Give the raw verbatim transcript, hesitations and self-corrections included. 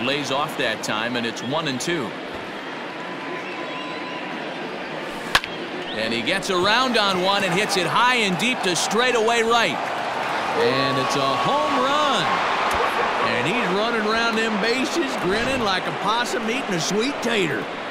Lays off that time, and it's one and two. And he gets around on one and hits it high and deep to straightaway right. And it's a home run. And he's running around them bases grinning like a possum eating a sweet tater.